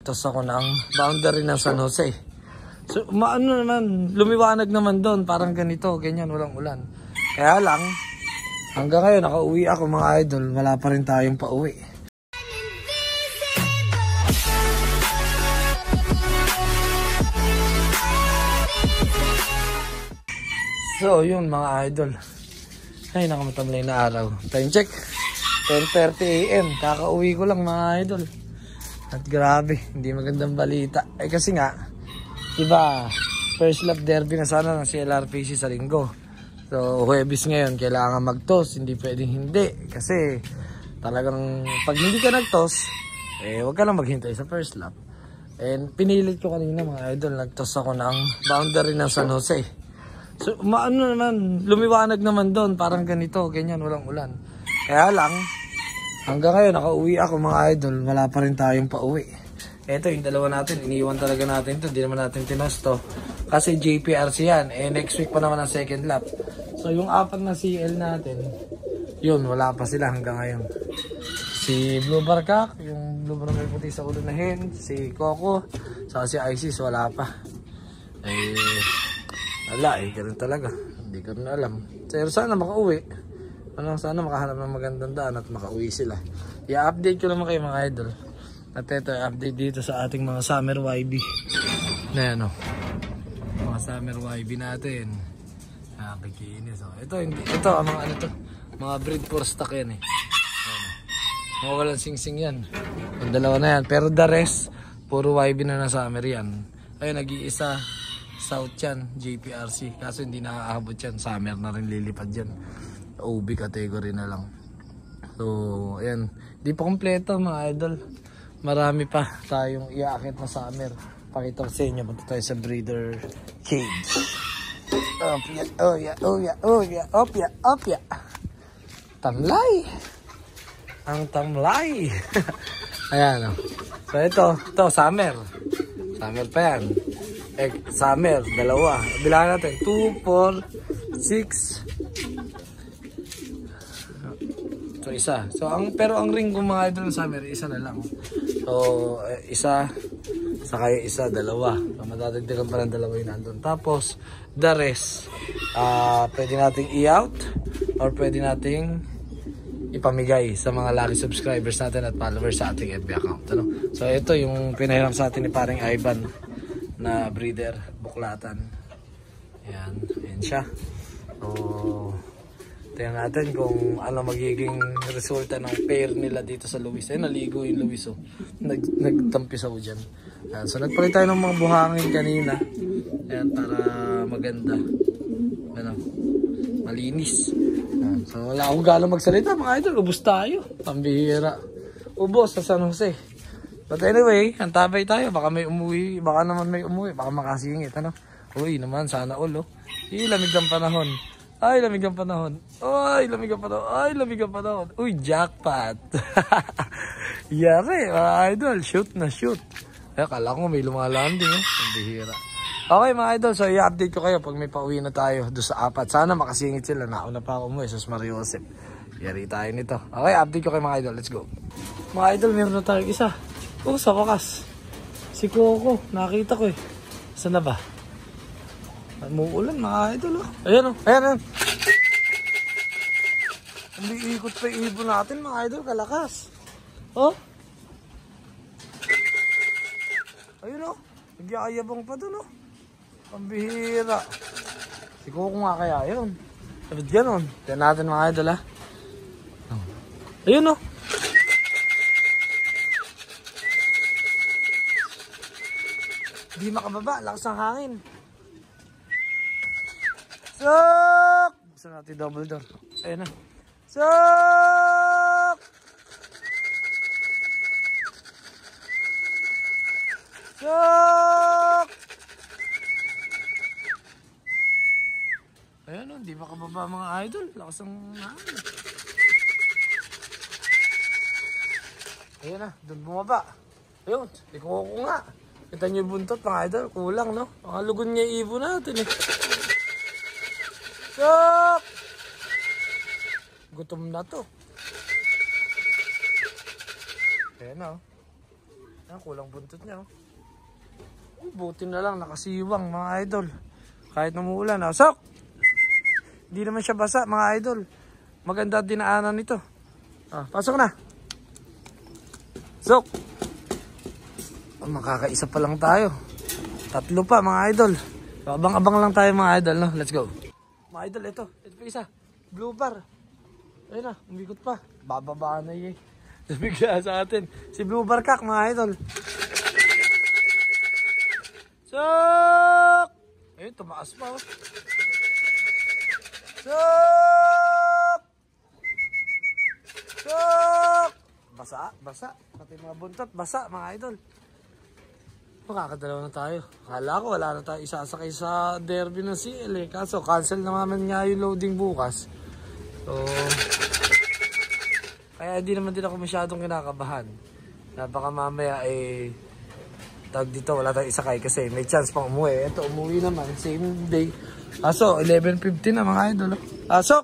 nagtos ako ng boundary ng San Jose. So, maano naman, lumiwanag naman doon, parang ganito, ganyan, walang ulan. Kaya lang, hanggang ngayon, nakauwi ako mga idol, wala pa rin tayong pauwi. So, yun mga idol. Ay, nakamatamlay na araw. Time check. 10:30 AM. Kakauwi ko lang mga idol. At grabe, hindi magandang balita. Eh kasi nga, diba, first lap derby na sana ng CLRPC sa linggo. So, Huwebes ngayon, kailangan mag-toss. Hindi pwedeng hindi. Kasi, talagang, pag hindi ka nag-toss, eh, huwag ka lang maghintay sa first lap. And pinilit ko kanina mga idol, nag-toss ako ng boundary ng San Jose. So, maano naman, lumiwanag naman doon, parang ganito, ganyan, walang ulan. Kaya lang, hanggang ngayon, nakauwi ako mga idol, wala pa rin tayong pauwi. Eto, yung dalawa natin, iniwan talaga natin ito, hindi naman natin tinosto. Kasi JPRC yan, eh next week pa naman ang second lap. So, yung apat na CL natin, yun, wala pa sila hanggang ngayon. Si Blue Barkak, yung Blue Barkak may puti sa ulo na hen, si Coco, saka si Isis, wala pa. Eh, wala eh, ganun talaga. Hindi ko na alam. Pero sana makauwi. Sana makahanap ng magandang daan at makauwi sila. I-update ko naman kayo mga idol. At ito, update dito sa ating mga summer YB. Na yan o. Mga summer YB natin. Nakikinis o. Ito, mga ano to. Mga breed for stock yan eh. Mga walang sing-sing yan. Yung dalawa na yan. Pero the rest, puro YB na na summer yan. Ayun, nag-iisa. South yan, JPRC. Kaso hindi nakakaabot yan. Summer na rin lilipad yan. OB category na lang. So, ayan. Di pa kompleto mga idol. Marami pa tayong iaakit na summer. Pakita ko sa inyo. Punta tayo sa breeder cage. Opya, opya, opya, opya, opya, opya. Tamlay. Ang tamlay. Ayan o. So, ito summer. Summer pa yan. Summer, dalawa. Bilangan natin. 2, 4, 6. So, isa. So, pero ang ring ko mga idol ng summer, isa na lang. So, isa, saka yung isa, dalawa. So, matadagdagan pa ng dalawa yung nandun. Tapos, the rest, pwede nating i-out or pwede nating ipamigay sa mga lucky subscribers natin at followers sa ating FB account. Ano? So, ito yung pinahiram sa atin ni paring Ivan na breeder, buklatan. Ayan, ayan siya. So, tingnan natin kung ano magiging resulta ng pair nila dito sa Luis. Ayan, naligo yung Luis. Oh. Nagtampisaw dyan. Ayan, so, nagpalit tayo ng mga buhangin kanina. Ayan, para maganda. Ano, malinis. Ayan, so, wala akong gano'ng magsalita mga idol. Ubus tayo. Pambihira. Ubos sa San Jose. But anyway, antabay tayo. Baka may umuwi. Baka naman may umuwi. Baka makasingit. Ano? Uy naman, sana all. Lamig ang panahon. Ay, lamig ang panahon. Ay, lamig ang panahon. Ay, lamig ang panahon. Uy, jackpot. Yari, mga idol. Shoot na shoot. Ay, kala ko may lumalanding. Ang bihira. Okay mga idol, so i-update ko kayo pag may pauwi na tayo doon sa apat. Sana makasingit sila. Nauna pa ako umuwi. Sus Mario Joseph. Yari tayo nito. Okay, update ko kayo mga idol. Let's go. Mga idol, meron na tayong isa. Oh, sa wakas. Si Coco, nakita ko eh. Saan na ba? Umuulan mga idol oh. Ayan oh, ayan. Umiikot pa yung ibon natin mga idol, kalakas. Oh. Ayun oh, nagyayabang pa dun oh. Pambihira. Si Coco nga kaya yun. Sabi ganon. Tignan natin mga idol ah. Ayun oh. Hindi makababa, lakas ng hangin. Sok! Gusto natin double door. Ayan na. Sok! Sok! Ayan o, hindi makababa mga idol. Lakas ng hangin. Ayan na, doon bumaba. Ayun, ikuha ko nga. Kita nyo yung buntot mga idol, kulang no? Makalugon niya yung ibon natin eh. Sok! Gutom na to. Ayan na oh. Ayan, kulang buntot niya. Oh. Buti na lang, nakasiwang mga idol. Kahit numuulan. Oh, sok! Hindi naman siya basa mga idol. Maganda dinaanan nito. Pasok na. Sok! Makakaisa pa lang tayo. 3 pa mga idol. Abang-abang lang tayo mga idol. No? Let's go. Mga idol, ito. Ito pa isa. Blue bar. Ayun na, umikot pa. Bababaan na yun. Bigla sa atin. Si Blue Bar Kak mga idol. Sok! Ayun, tumaas pa. Oh. Sok! Sok! Basa, basa. Pati mga buntot, basa mga idol. Makakadalaw na tayo. Akala ko wala na tayo isasakay sa derby ng CL eh. Kaso cancel na naman nga yung loading bukas. So, kaya hindi naman din ako masyadong kinakabahan. Baka mamaya tawag dito wala tayong isakay kasi may chance pang umuwi. Ito umuwi naman same day. Kaso 11:50 na mga idol. Pasok!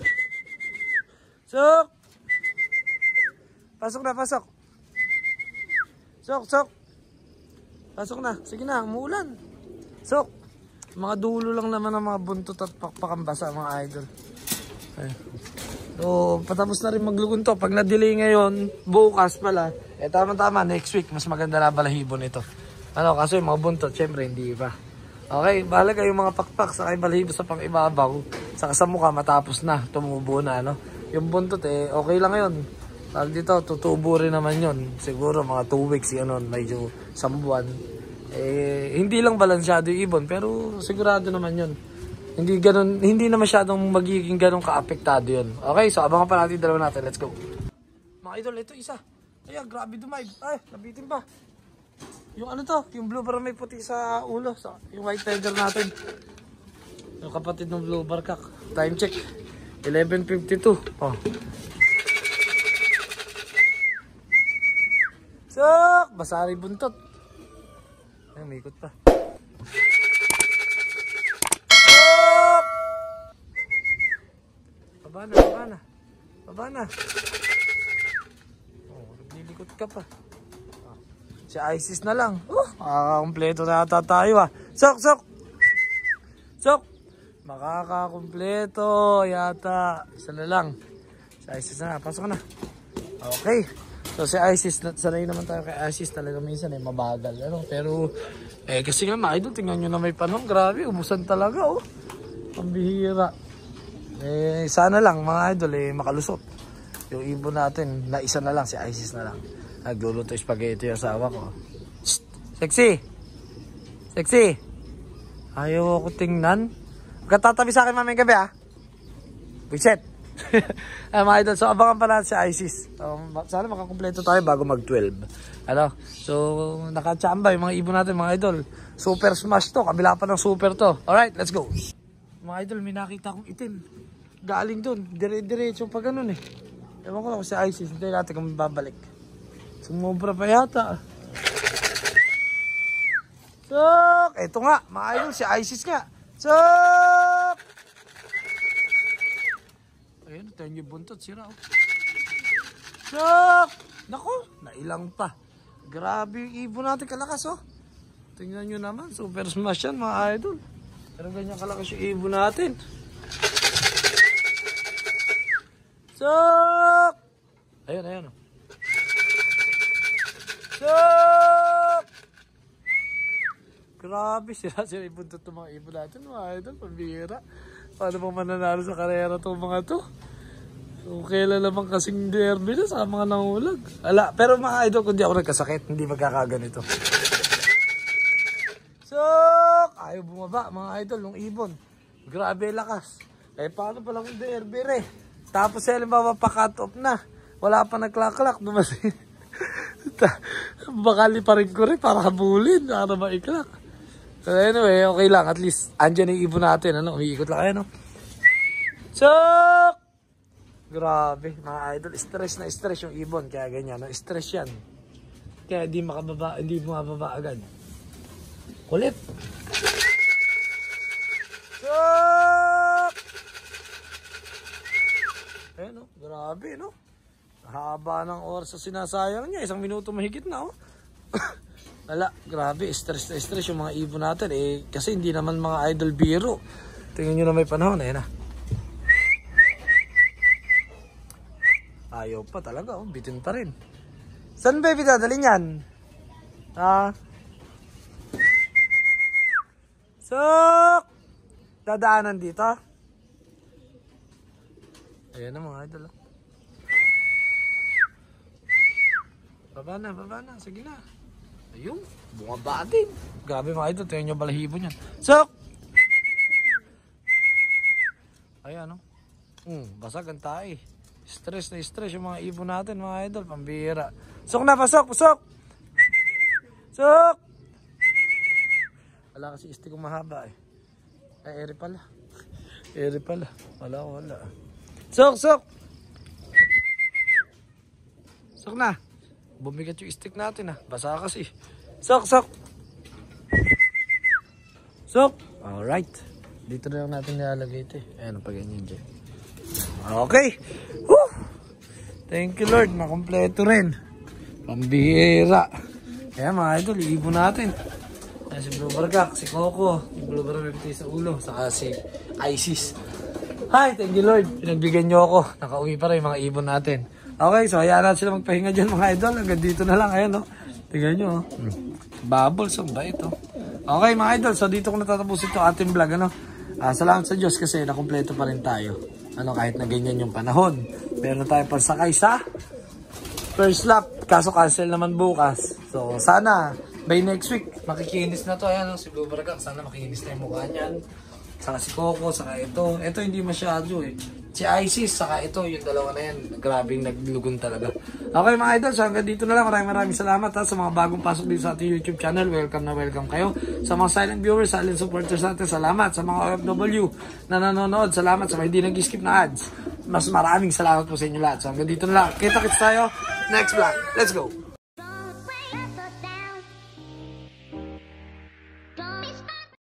Sok! Pasok na, pasok. Sok, sok. Pasok na. Sige na, umuulan. Sok. Mga dulo lang naman ang mga buntot at pakpakang basa mga idol. Ayun. So, patapos na rin maglugon to. Pag na-delay ngayon, bukas pala. Tama-tama, next week, mas maganda na balahibo nito. Kaso yung mga buntot, syempre, hindi pa. Okay, bahala kayong mga pakpak sa kayo balahibo sa pang-ibabaw. Saka sa mukha, matapos na, tumubo na, Yung buntot, okay lang yun. Tawag dito, tutubo rin naman yun. Siguro, mga 2 weeks, medyo sambuan. Hindi lang balansyado yung ibon, pero sigurado naman yun. Hindi na masyadong magiging ganun ka-apektado yun. Okay, so abangan pa natin dalawa natin. Let's go. Mga idol, ito isa. Ayan, grabe dumive. Ay, nabitin pa. Yung yung blue bar may puti sa ulo. Yung white tiger natin. Yung kapatid ng blue bar kak. Time check. 11:52. Oh. Sok! Basari buntot. Ay, may ikot pa. Baba na. Oh, naglilikot ka pa. Si Isis na lang. Makakakompleto na yata tayo Sok! Makakakompleto yata. Isa na lang. Si Isis na. Pasok na. Okay. So si Isis, sanay naman tayo kay Isis talaga minsan mabagal. Pero kasi nga mga idol, tingnan nyo na may panahon. Grabe, ubusan talaga Pambihira. Sana lang mga idol makalusot. Yung ibon natin, na isa na lang, si Isis na lang. Nagluluto spaghetti yung asawa ko. Shh! Sexy! Ayaw ako tingnan. Katatabi sa akin mamayang gabi Wiset! Mga idol, so abangan pa natin si Isis. Sana makakompleto tayo bago mag-12. So nakachamba yung mga ibon natin mga idol. Super smash to, kabila pa ng super to. Alright, let's go. Mga idol, may nakita akong itim. Galing dun, dire-diretso pa ganun Ewan ko lang si Isis, hindi natin kung babalik. Sumobra pa yata. Sok! Ito nga, mga idol, si Isis nga. Sok! Ayun, ito yung buntot, sira Sok! Naku, nailang pa. Grabe yung ibon natin kalakas Tingnan nyo naman, super smash yan mga idol. Pero ganyan kalakas yung ibon natin. Sok! Ayun. Sok! Grabe, sira yung buntot ng mga ibon natin mga idol. Pambihira. Paano bang mananalo sa karera itong mga to? So, kailan naman kasing derby na sa mga nangulag. Pero mga idol, kung di ako nagkasakit, hindi magkakaganito. Sok! Ayaw bumaba mga idol, ng ibon. Grabe lakas. Paano palang derby Tapos halimbawa pa-cut off na. Wala pa nagklaklak. Dumasin. Bakali pa rin ko para habulin. Para maiklak. So anyway, okay lang. At least, andyan yung ibon natin. Umiikot lang Sok! Grabe, mga idol. Stress na stress yung ibon. Kaya ganyan. Stress yan. Kaya hindi mababa agad. Kulit. Sok! Grabe, Haba ng oras sa sinasayang niya. 1 minuto mahigit na, Wala, grabe, stress na stress yung mga ibon natin eh. Kasi hindi naman mga idol biro. Tingnan nyo na may panahon, ayan na. Ayaw pa talaga, oh, bitin pa rin. Saan baby dadalhin yan? Ha? Sok! Dadaanan dito. Ayan na mga idol. Baba na, sige na. Ayun, bumaba din. Grabe mga idol, tingnan nyo balahibo niyan. Sok! Ayan, no? Basag ang tae. Stress na stress yung mga ibon natin, mga idol. Pambira. Sok na, pasok! Sok! Wala kasi isti kong mahaba eh. Ay, ere pala. Wala. Sok! Sok na. Bumigat yung stick natin basa kasi. Sok! Alright. Dito na lang natin nilalagay ito eh. Ayan, pag-ganyan dyan. Okay. Woo! Thank you Lord. Makompleto rin. Pambihira. Ayan mga idol, iibon natin. Ayan si Blue Bargak, si Coco, si Blue Bargak sa ulo, saka si Isis. Hi, thank you Lord. Pinagbigyan nyo ako. Nakauwi pa rin yung mga ibon natin. Okay, so hayaan natin sila magpahinga dyan mga idol. Hanggang dito na lang. Ayan, no? Tingnan nyo. Bubbles, ang bait, oh. Okay, mga idol. So, dito ko natatapos ito ating vlog, ano? Salamat sa Diyos kasi nakumpleto pa rin tayo. Ano, kahit na ganyan yung panahon. Meron tayo pagsakay sa first lap. Kaso cancel naman bukas. So, sana by next week, makikinis na to. Ayan, no? Si Blue Bargak, sana makikinis na yung mukha niyan. Saka si Coco, saka ito. Ito hindi masyado eh. Si Isis, saka ito, yung dalawa na yan. Grabing naglugon talaga. Okay mga idol, so hanggang dito na lang. Maraming salamat sa mga bagong pasok dito sa ating YouTube channel. Welcome na welcome kayo. Sa mga silent viewers, silent supporters natin, salamat. Sa mga OFW na nanonood, salamat. Sa mga hindi nag-skip na ads, mas maraming salamat po sa inyo lahat. So hanggang dito na lang. Kita-kits tayo next vlog. Let's go!